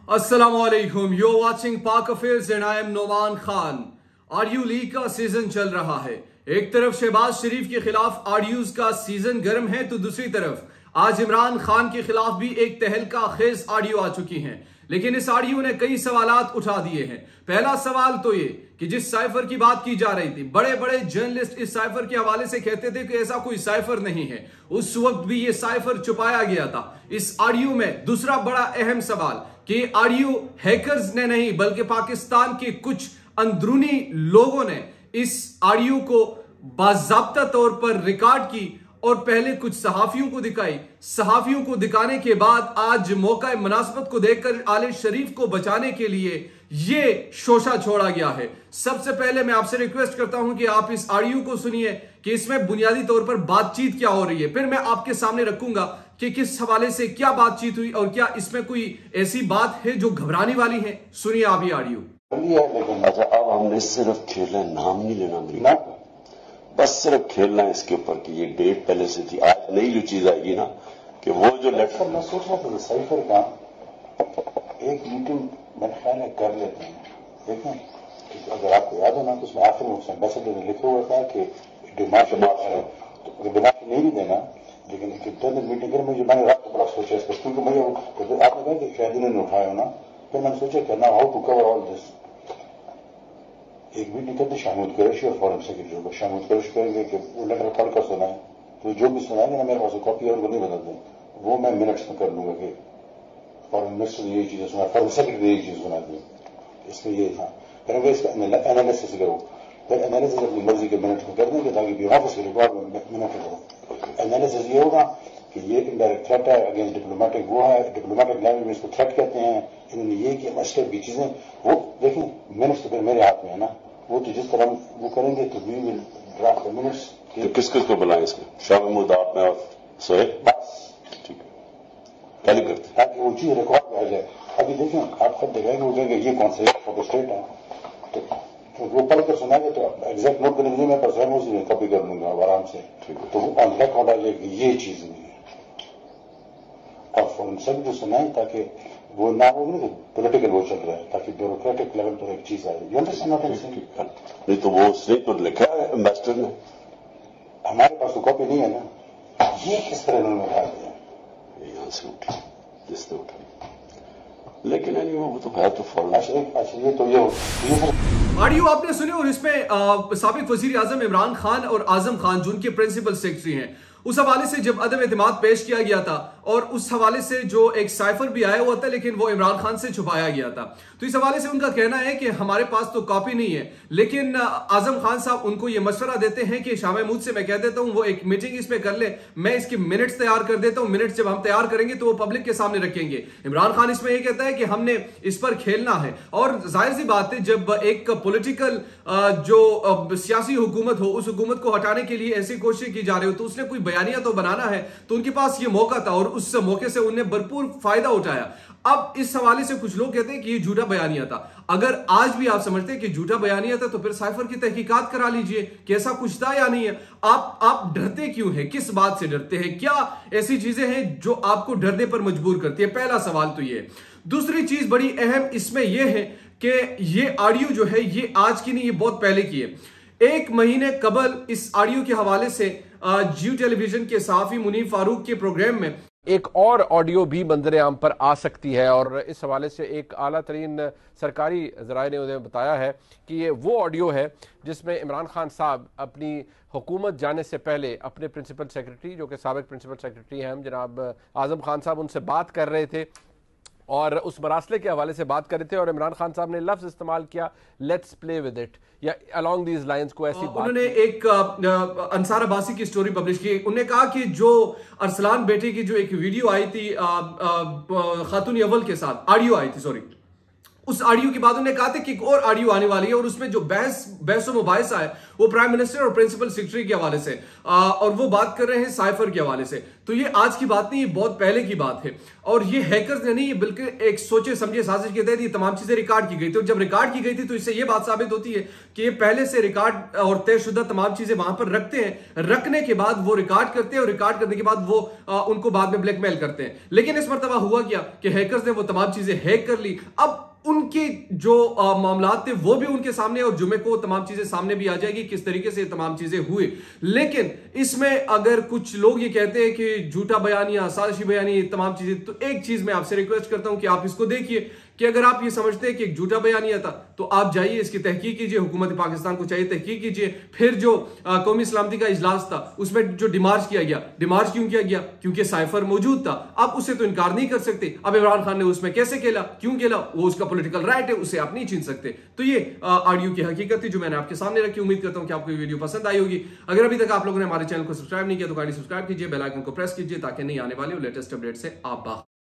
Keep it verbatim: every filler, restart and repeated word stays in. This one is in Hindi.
अस्सलामुअलैकुम, you're watching Pak Affairs and I am Noman Khan. RU league का सीजन चल रहा है। एक तरफ शहबाज शरीफ के खिलाफ आरयूज का सीजन गर्म है तो दूसरी तरफ आज इमरान खान के खिलाफ भी एक तहलका खेज आरयू आ चुकी हैं। लेकिन इस आरयू ने कई सवालात उठा दिए हैं। पहला सवाल तो ये कि जिस साइफर की बात की जा रही थी, बड़े बड़े जर्नलिस्ट इस साइफर के हवाले से कहते थे कि ऐसा कोई साइफर नहीं है, उस वक्त भी ये साइफर छुपाया गया था। इस आरयू में दूसरा बड़ा अहम सवाल कि आरयू हैकर्स ने नहीं बल्कि पाकिस्तान के कुछ अंदरूनी लोगों ने इस आरयू को बाज़ाब्ता तौर पर रिकॉर्ड की और पहले कुछ सहाफियों को दिखाई। सहाफियों को दिखाने के बाद आज मौका मुनासिबत को देखकर आले शरीफ को बचाने के लिए ये शोशा छोड़ा गया है। सबसे पहले मैं आपसे रिक्वेस्ट करता हूं कि आप इस आरयू को सुनिए कि इसमें बुनियादी तौर पर बातचीत क्या हो रही है, फिर मैं आपके सामने रखूंगा कि किस हवाले से क्या बातचीत हुई और क्या इसमें कोई ऐसी बात है जो घबराने वाली है। सुनिए आप ये आरयू। लेकिन अच्छा, अब हमने सिर्फ खेलना, नाम नहीं लेना मेरी ना, बस सिर्फ खेलना है इसके ऊपर कि ये डेट पहले से थी। आज नई जो चीज आएगी ना कि वो जो लेटर मैं सोच रहा था साइफर का एक मीटिंग मेरे ख्याल है कर लेते हैं। देखें अगर आपको याद हो ना तो उसमें आखिर में उसने मैसेज में लिखा हुआ था कि डिमांड माफ है, तो अगर डिमांड नहीं भी देना लेकिन एक इंटरनल मीटिंग कर मुझे मैंने रात को बड़ा सोचा इसका, क्योंकि मुझे तो आपने कहा कि शायद उन्होंने उठाया ना, फिर मैंने सोचा कि ना how to cover all this. एक मीटिंग करते शाहमूद कुरैशी और फॉरेन सेक्रेटरी को, शाहमूद कुरैशी कहेंगे कि वो लेटर पढ़कर सुनाए, तो जो भी सुनाएंगे ना मेरे पास कॉपी और वो नहीं बदल दें, वो मैं मिनट्स में कर लूंगा कि फॉरेन मिनिस्टर ने यही चीजें सुना, फॉरेन सेक्रेटरी ने यही चीज सुना दी, इसमें ये था। फिर अगर इसका एनालिसिस करो, फिर एनालिसिस अपनी मर्जी के मिनट में कर देंगे ताकि ऑफिस के रिकॉर्ड में मिनट करो। एनालिसिस ये होगा कि ये इनडायरेक्ट थ्रेट है अगेंस्ट डिप्लोमेटिक, वो है डिप्लोमेटिक लैंग्वेज में इसको थ्रेट कहते हैं, इन्होंने ये किया मस्टर की चीजें, वो देखें मिनट्स तो फिर मेरे हाथ में है ना, वो तो जिस तरह वो करेंगे तो we will draft the minutes. तो किस किस को बुलाएं इसमें? शाह महमूद, आप में और सोहेल, बस ठीक है, पहले करते ताकि वो चीज रिकॉर्ड में आ जाए। अभी देखें आप खुद देखेंगे वो कहेंगे ये कौन सा फोटो स्टेट है, तो, तो वो पढ़कर सुनाएंगे तो एग्जैक्ट नोट करने के लिए मैं पर स्वयं उसी में कॉपी कर लूंगा आराम से, तो वो ऑन रिकॉर्ड आ जाएगी ये चीज नहीं है। और फॉरन सब जो सुनाए ताकि वो ना हो ना पॉलिटिकल वो चल रहा है, ताकि ब्यूरोक्रेटिक लेवल पर एक चीज आए। नहीं तो वो उसने तो लिखा है एम्बेसडर ने, हमारे पास तो कॉपी नहीं है ना, ये किस तरह उन्होंने उठा दिया, यहां से उठी जिसने उठा, लेकिन नहीं वो तो है तो फॉरन। अच्छा ये तो ये आरयू आपने सुने और इसमें साबिक वजीर आजम इमरान खान और आजम खान जो उनके प्रिंसिपल सेक्रेटरी हैं, उस हवाले से जब अदम एतमाद पेश किया गया था और उस हवाले से जो एक साइफर भी आया हुआ था लेकिन वो इमरान खान से छुपाया गया था, तो इस हवाले से उनका कहना है कि हमारे पास तो कॉपी नहीं है। लेकिन आजम खान साहब उनको ये मशवरा देते हैं कि शाह महमूद से मैं कह देता हूं वो एक मीटिंग इस पे कर ले, मैं इसके मिनट्स तैयार कर देता हूं, मिनट्स जब हम तैयार करेंगे तो वो पब्लिक के सामने रखेंगे। इमरान खान इसमें यह कहता है कि हमने इस पर खेलना है, और जाहिर सी बात है जब एक पॉलिटिकल जो सियासी हुकूमत हो उस हुकूमत को हटाने के लिए ऐसी कोशिश की जा रही हो तो उसने कोई बयानिया तो बनाना है, तो उनके पास ये मौका था और उस मौके से उन्हें भरपूर फायदा उठाया। अब इस हवाले से कुछ लोग कहते हैं कि ये झूठा बयानिया था। अगर आज भी आप समझते हैं कि झूठा बयानिया था तो फिर साइफर की तहकीकात करा लीजिए कि ऐसा कुछ था या नहीं है। आप आप डरते क्यों हैं, किस बात से डरते हैं, क्या ऐसी चीजें हैं जो आपको डरने पर मजबूर करती है? पहला सवाल तो ये। दूसरी चीज बड़ी अहम इसमें यह है कि ये आरयू जो है ये आज की नहीं, ये बहुत पहले की है। एक महीने कबल इस आरयू के हवाले से जियो टेलीविजन के सहाफी मुनीफ फारूक के प्रोग्राम में एक और ऑडियो भी मंजर आम पर आ सकती है, और इस हवाले से एक आला तरीन सरकारी ज़राए ने उन्हें बताया है कि ये वो ऑडियो है जिसमें इमरान खान साहब अपनी हुकूमत जाने से पहले अपने प्रिंसिपल सेक्रेटरी, जो कि साबिक प्रिंसिपल सेक्रेटरी हैं जनाब आज़म खान साहब, उनसे बात कर रहे थे और उस मरासले के हवाले से बात कर रहे थे, और इमरान खान साहब ने लफ्ज़ इस्तेमाल किया लेट्स प्ले विद इट या अलॉन्ग दीज लाइंस को ऐसी बात। उन्होंने एक अंसार अब्बासी की स्टोरी पब्लिश की। उन्होंने कहा कि जो अरसलान बेटे की जो एक वीडियो आई थी खातून अव्वल के साथ, ऑडियो आई थी सॉरी, उस ऑडियो के बाद उन्होंने कहा था कि एक और ऑडियो आने वाली है और उसमें जो बहस बहस और मुबाहिसा है वो प्राइम मिनिस्टर और प्रिंसिपल सेक्रेटरी के हवाले से आ, और वो बात कर रहे हैं साइफर के हवाले से। तो ये आज की बात नहीं, ये बहुत पहले की बात है और ये हैकर्स ने नहीं, ये बिल्कुल एक सोचे समझे साजिश के तहत ये तमाम चीजें रिकॉर्ड की गई थी। और जब रिकॉर्ड की गई थी तो इससे ये बात साबित होती है कि ये पहले से रिकॉर्ड और तयशुदा तमाम चीजें वहां पर रखते हैं, रखने के बाद वो रिकॉर्ड करते हैं और रिकॉर्ड करने के बाद वो आ, उनको बाद में ब्लैकमेल करते हैं। लेकिन इस मरतबा हुआ क्या कि हैकर्स ने वो तमाम चीजें हैक कर ली। अब उनके जो मामलात थे वो भी उनके सामने और जुमे को तमाम चीजें सामने भी आ जाएगी किस तरीके से तमाम चीजें हुई। लेकिन इसमें अगर कुछ लोग ये कहते हैं कि झूठा बयानिया, साजिशी बयानिया, तमाम चीजें, तो एक चीज मैं आपसे रिक्वेस्ट करता हूं कि आप इसको देखिए कि अगर आप ये समझते हैं कि एक झूठा बयानिया था तो आप जाइए इसकी तहकीक कीजिए, हुकूमत पाकिस्तान को चाहिए तहकीक कीजिए। फिर जो कौमी सलामती का इजलास था उसमें जो डिमार्च किया गया, डिमार्च क्यों किया गया? क्योंकि साइफर मौजूद था। आप उसे तो इनकार नहीं कर सकते। अब इमरान खान ने उसमें कैसे खेला, क्यों खेला, वो उसका पॉलिटिकल राइट है, उसे आप नहीं छीन सकते। तो ये ऑडियो की हकीकत थी जो मैंने आपके सामने रखी। उम्मीद करता हूं कि आपको ये वीडियो पसंद आई होगी। अगर अभी तक आप लोगों ने हमारे चैनल को सब्सक्राइब नहीं किया तो काइंडली सब्सक्राइब कीजिए, बेल आइकन को प्रेस कीजिए ताकि नहीं आने वाले लेटेस्ट अपडेट से आप